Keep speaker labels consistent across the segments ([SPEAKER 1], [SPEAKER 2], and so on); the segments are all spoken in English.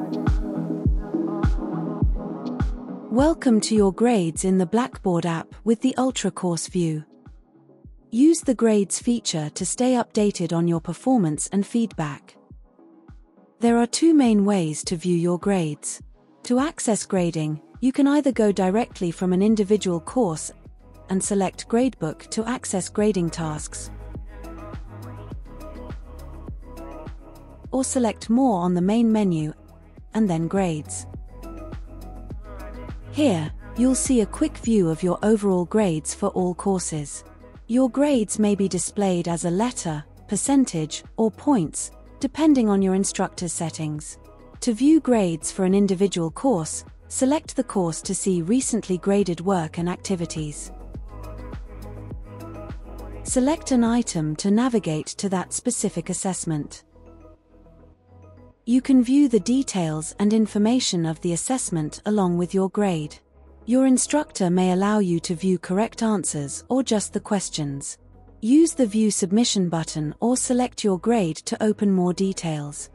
[SPEAKER 1] Welcome to your grades in the Blackboard app with the Ultra Course View. Use the Grades feature to stay updated on your performance and feedback. There are two main ways to view your grades. To access grading, you can either go directly from an individual course and select Gradebook to access grading tasks, or select More on the main menu and then Grades. Here, you'll see a quick view of your overall grades for all courses. Your grades may be displayed as a letter, percentage, or points, depending on your instructor's settings. To view grades for an individual course, select the course to see recently graded work and activities. Select an item to navigate to that specific assessment. You can view the details and information of the assessment along with your grade. Your instructor may allow you to view correct answers or just the questions. Use the View Submission button or select your grade to open more details.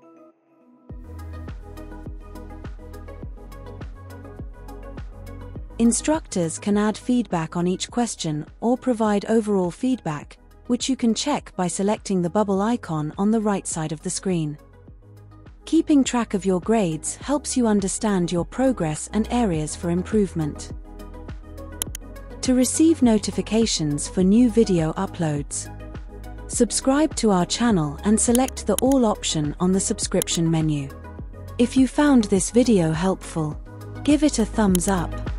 [SPEAKER 1] Instructors can add feedback on each question or provide overall feedback, which you can check by selecting the bubble icon on the right side of the screen. Keeping track of your grades helps you understand your progress and areas for improvement. To receive notifications for new video uploads, subscribe to our channel and select the All option on the subscription menu. If you found this video helpful, give it a thumbs up.